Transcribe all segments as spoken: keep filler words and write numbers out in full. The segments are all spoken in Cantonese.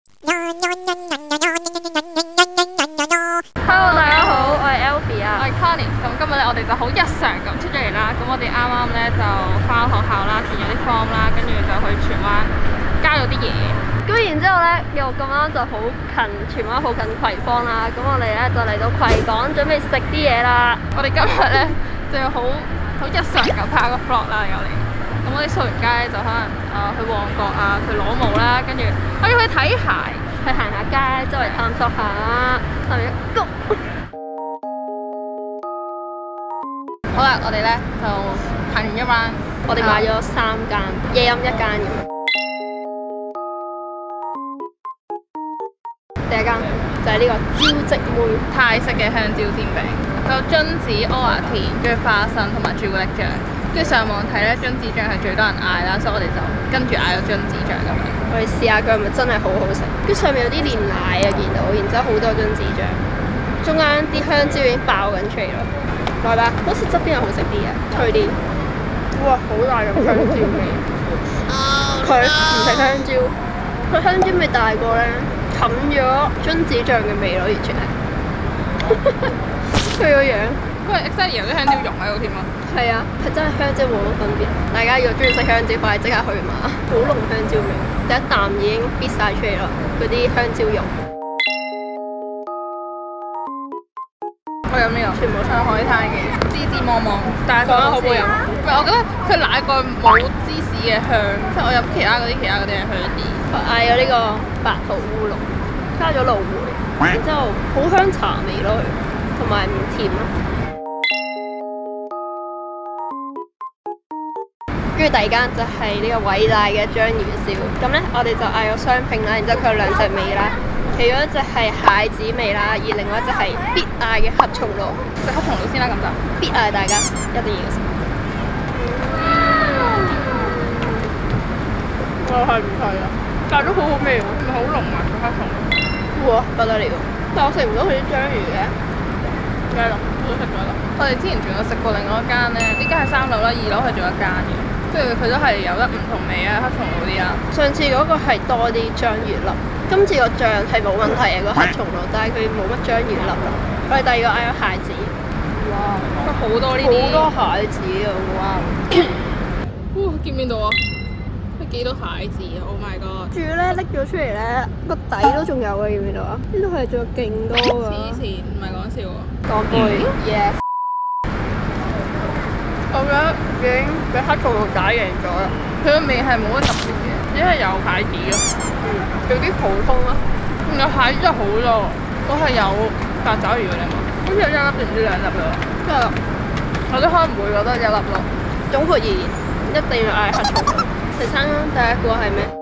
Hello， 大家好，我係 Elby 啊，我係 Connie。咁今日咧，我哋就好日常咁出咗嚟啦。咁我哋啱啱咧就翻學校啦，填咗啲 form 啦，跟住就去荃灣交咗啲嘢。咁然之後咧，又咁啱就好近荃灣，好近葵芳啦。咁我哋咧就嚟到葵港，準備食啲嘢啦。我哋今日咧就要好好日常咁拍一個 vlog 啦，又嚟。咁我哋掃完街咧就可能誒、呃、去旺角啊，去攞帽啦，跟住我要去睇鞋，去行下街，周圍探索下啦。係咪？Go！好啦，我哋咧就行完一 round，我哋買咗三間，夜飲一間咁。第一間就係呢個招積妹泰式嘅香蕉煎餅，有榛子、阿華田、跟住花生同埋朱古力醬。跟住上網睇咧，榛子醬係最多人嗌啦，所以我哋就跟住嗌咗榛子醬咁樣。我哋試下佢係咪真係好好食？跟住上面有啲煉奶啊，見到，然之後好多榛子醬，中間啲香蕉已經爆緊出嚟咯。來吧，好似側邊係好食啲嘅，脆啲。哇，好大嘅香蕉味！佢唔食香蕉，佢香蕉味大過咧，冚咗榛子醬嘅味咯，完全係。佢個樣，佢係 exactly 有啲香蕉蓉喺度添啊！係啊，係真係香蕉冇乜分別。大家如果中意食香蕉，快即刻去買，好濃香蕉味，第一啖已經必晒出嚟啦，嗰啲香蕉蓉。我飲呢個，全部上海灘嘅芝芝芒芒，但係講得好唔好飲？唔係，我覺得佢奶蓋冇芝士嘅香，即係我飲其他嗰啲，其他嗰啲係香啲。我嗌咗呢個白桃烏龍，加咗蘆薈，然之後好香茶味咯，同埋唔甜咯。跟住第二間就係呢個偉大嘅章魚燒，咁咧我哋就嗌咗雙拼啦，然之後佢有兩隻味啦，其中一隻係蟹子味啦，而另外一隻係必嗌嘅黑松露。食黑松露先啦，咁就必嗌大家一定要食。我係唔係啊？但係都好好味喎，唔係好濃啊個黑松露。哇，不得了！但我食唔到佢啲章魚嘅。梗係啦，我都食咗啦。我哋之前仲有食過另外一間咧，呢間係三樓啦，二樓係仲有一間嘅。跟住佢都係有得唔同味啊，黑松露啲啊。上次嗰個係多啲章魚粒，今次個醬係冇問題嘅個黑松露，但係佢冇乜章魚粒咯。我哋第二個嗌咗蟹子，哇，好多呢啲，好多蟹子啊！哇，哇，見唔見到啊？佢幾多蟹子啊 ！Oh my god！仲要咧拎咗出嚟咧，個底都仲有嘅，見唔見到啊？呢度係仲有勁多㗎。黐線，唔係講笑喎。乾杯 ，yes。我覺得已經俾黑松露打贏咗啦。佢個味係冇乜特別嘅，只係有蟹子咯。嗯，有啲普通啦。有蟹子真係好多，我係有八爪魚嘅你嘛？好似有一粒定唔知兩粒咯。即係我都可能唔會覺得一粒咯。總括而言，一定要嗌黑松露。第三間第一個係咩？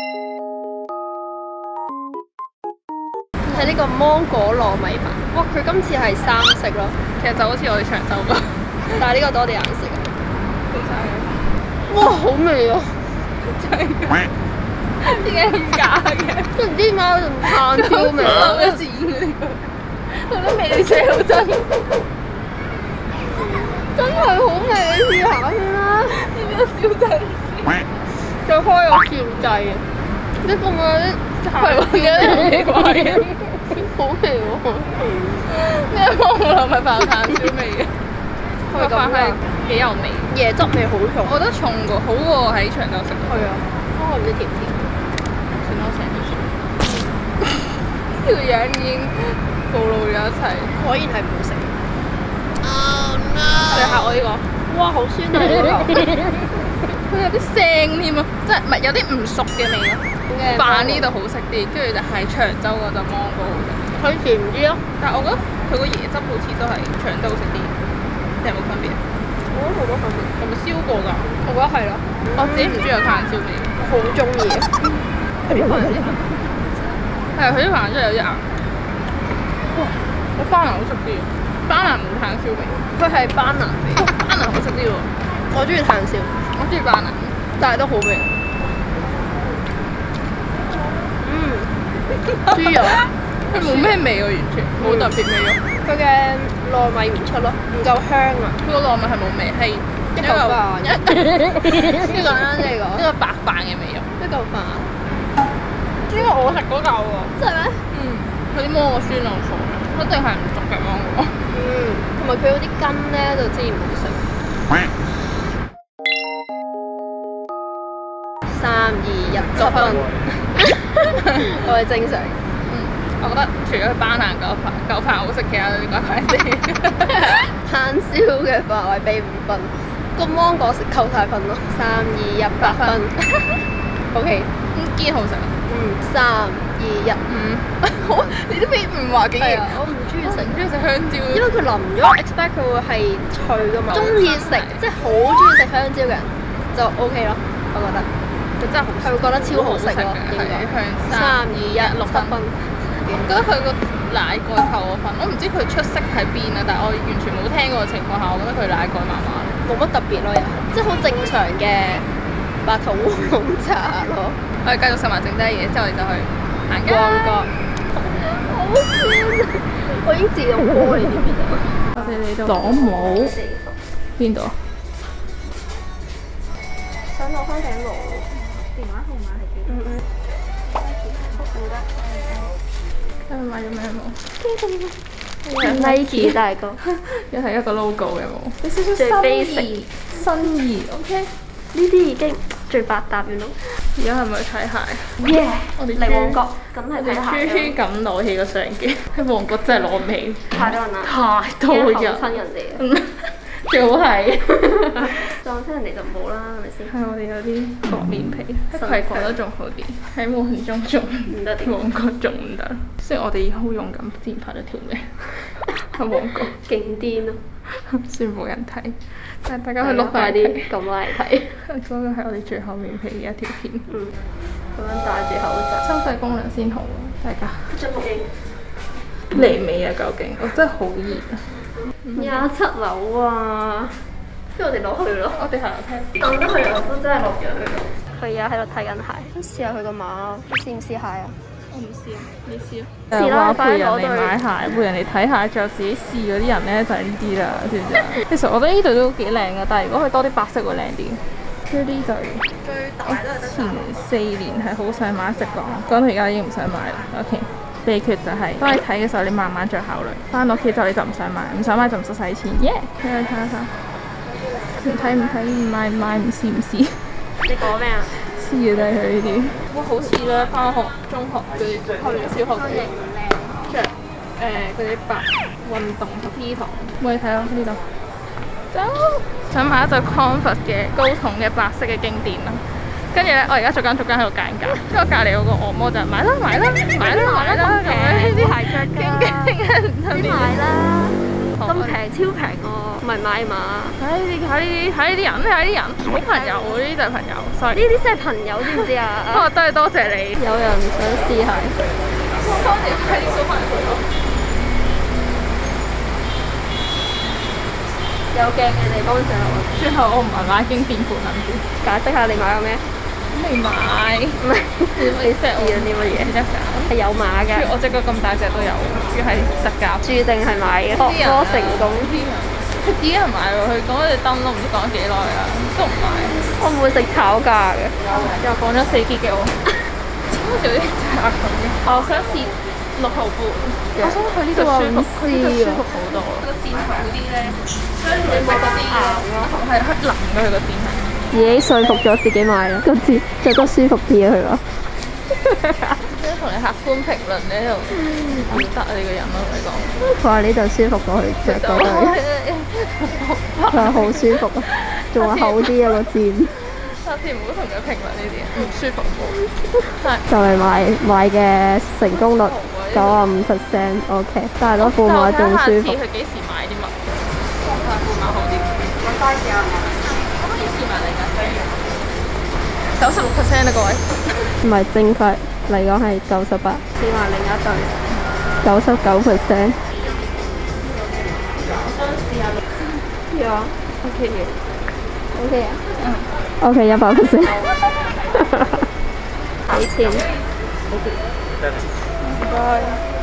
係呢個芒果糯米飯。哇！佢今次係三色咯，其實就好似我哋長洲咁。但係呢個多啲顏色，好晒嘅。哇，好味啊！真係㗎，點解咁假嘅？都唔知點解仲炭燒味咯，一剪嘅呢個，嗰啲味味好真，真係好味！你試下先啦，呢個小仔再開個調劑嘅，即係咁嗰啲係喎，而家啲奇怪嘅，好味喎！咩芒果糯米飯炭燒味嘅？個飯係幾有味，椰汁味好重，我覺得重過好過喺長洲食。係啊，不過唔知甜唔甜。算啦，成件事。呢個樣已經暴露咗一切，果然係唔好食。Oh no！試下我呢個，哇，好酸啊！呢個，佢有啲腥添啊，即係唔係有啲唔熟嘅味咯。飯呢度好食啲，跟住就係長洲嗰隻芒果好食。佢甜啲咯，但係我覺得佢個椰汁好似都係長洲好食啲。有冇分別？我覺得冇乜分別。係咪燒過㗎？我覺得係啦。我自己唔中意有炭燒味，好中意。係邊份啲飯？係佢啲飯真係有啲硬。哇！我班蘭好食啲，班蘭冇炭燒味。佢係班蘭味，班蘭好食啲喎。我中意炭燒，我中意班蘭，但係都好味。嗯，豬油。佢冇咩味喎，完全冇特別味咯。佢嘅糯米唔出咯，唔夠香啊！佢個糯米係冇味，係一嚿飯。呢個呢個呢個白飯嘅味咯，一嚿飯。 呢個我食嗰嚿喎。 真係咩？ 嗯，佢啲芒果酸好爽嘅，一定係唔熟嘅芒果。 嗯，同埋佢嗰啲根咧就知唔好食。三二一，七分。我係正常。 嗯，我覺得除咗佢班蘭嚿飯嚿飯好食，其他嗰啲怪怪地。 炭燒嘅飯我係俾五分，個芒果食扣晒分咯。三二一，八分。O K， 嗯，堅好食啊！ 嗯，三二一，五。 好，你都俾五話竟然。 我唔中意食， 唔中意食香蕉。 因為佢淋咗我 expect 佢會係脆噶嘛。中意食即係好中意食香蕉嘅人就 O K 咯，我覺得。 佢真係好， 係會覺得超好食咯，應該。三二一，六七分。 覺得佢個奶蓋扣我分，我唔知佢出色喺邊啊，但係我完全冇聽過嘅情況下，我覺得佢奶蓋麻麻， 冇乜特別咯，又係即係好正常嘅白桃烏龍茶咯。 我哋繼續食埋剩低嘢，之後我哋就去行街。 旺角。好酸啊！我已經自動過你知唔知啊？ 我哋嚟到左帽邊度啊？ 想攞翻頂帽。電話號碼係幾多？嗯嗯。 你買咗咩帽 ？Nike 大哥， 又係一個 logo 嘅帽，有少少最新意，新意 OK。 呢啲已經最百搭嘅咯。 而家係咪去睇鞋？ 耶！ 我哋嚟旺角，梗係我哋睇鞋。 終於咁攞起個相機喺旺角真係攞唔起， 太多人啦， 太多人， 親人哋。 最好係撞親人哋就唔好啦，係咪先？ 係我哋有啲薄面皮，喺葵葵都仲好啲，喺旺中仲唔得點？ 旺角仲唔得。雖然我哋好勇敢，之前拍咗條咩喺旺角， 勁癲咯！ 雖然冇人睇，但係大家去碌快啲撳嚟睇。 嗰個係我哋最後面皮嘅一條片。 嗯，咁樣戴住口罩， 收細功能先好啊！大家張錄影嚟未啊？究竟我真係好熱啊！ 廿七樓啊！不如我哋落去咯。 我哋下樓梯。 等得佢，我都真係落咗去咯。佢而家喺度睇緊鞋，試下佢個碼，你試唔試鞋啊？ 我唔試啊，你試啊。 試啦， 陪人嚟買鞋，陪人嚟睇鞋，仲有自己試嗰啲人咧，就係呢啲啦，知唔知啊？其實我覺得呢度都幾靚噶，但係如果佢多啲白色會靚啲。呢啲就最大都係得前四年係好想買，一直講，講到而家已經唔想買啦。OK。秘訣就係、是，當你睇嘅時候，你慢慢再考慮。翻到屋企之後你就唔想買，唔想買就唔使使錢。耶！睇下睇下睇，唔睇唔睇，唔買唔買，唔試唔試。 你講咩啊？ 試嘅都係佢呢啲。哇，好似咧翻學、中學嗰啲，去完小學嗰啲着誒嗰啲白運動 P 堂。冇你睇咯呢度。走！想買一對 Converse 嘅高筒嘅白色嘅經典啦。跟住咧，我而家逐間逐間喺度揀價，因為隔離有個惡魔就係買啦買啦買啦買啦咁樣呢啲鞋着㗎，啲買啦，咁平超平喎，唔係買嘛？ 睇呢啲睇呢啲睇呢啲人睇呢啲人，好朋友呢啲就係朋友，所以呢啲先係朋友，知唔知啊？ 不過都係多謝你。 有人想試鞋， 多謝睇啲小朋友咯。 有鏡嘅地方就最後我唔係買經典款，諗住解釋下你買咗咩？ 未買，唔係你 set 我啲乜嘢？ 得㗎， 係有碼㗎。 我隻腳咁大隻都有，主要係特價。 注定係買嘅，學科成功。 佢自己人買喎，佢講嗰隻燈都唔知講咗幾耐啦，都唔買。 我唔會食炒價嘅。 又講咗四 G 嘅我，好似有啲渣咁嘅。我想試六號半，我想佢呢度舒服，佢呢度舒服好多。個墊好啲咧，所以你冇嗰啲硬咯，係係腍嘅佢個墊係。 自己說服咗自己買啦，個字着得舒服啲啊！佢話， 即係同你客觀評論呢度唔得啊！你個人咯，同你講。 佢話呢度舒服過去着過去，佢話好舒服啊，仲話厚啲啊個字。 下次唔好同佢評論呢啲，唔舒服喎。真係。 就嚟買買嘅成功率九啊五 percent，OK， 但係都半碼仲舒服。 下次佢幾時買啲乜？半碼好啲。我 size 啊！我可以試埋你㗎。九十六 percent 啊，各位。 唔係正確嚟講係九十八。試埋另一對。九十九 percent。我想試下。有啊。OK 嘅。OK 啊。嗯。OK 一百 percent。幾錢？唔該。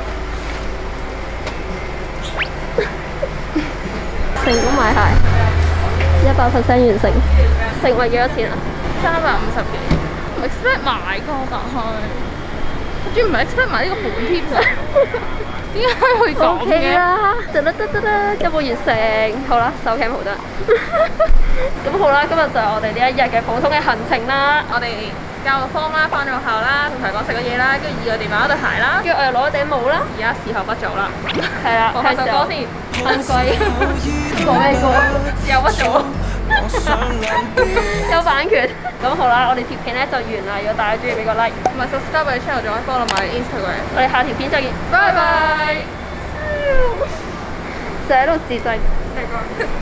成功買鞋，一百 percent 完成。成為幾多錢啊？ 三百五十幾，唔 expect 買㗎，但係仲要唔係 expect 埋呢個款添㗎？點解會咁 O K 嘅？ 啦，得啦得得啦，有冇完成？好啦，手 cam 好得。咁好啦，今日就係我哋呢一日嘅普通嘅行程啦。 我哋教個 form 啦，翻咗學校啦，同提講食咗嘢啦，跟住二個電話對鞋啦， 跟住我又攞咗頂帽啦。 而家時候不早啦， 係啦， 播下首歌先。 蚊龜講咩歌？ 又不早。 有版權。咁好啦，我哋條片咧就完啦。如果大家中意，俾個 like， 同埋 subscribe 我哋 channel，仲可以 follow 埋 Instagram。 我哋下條片再見， 拜拜。 成日喺度自製。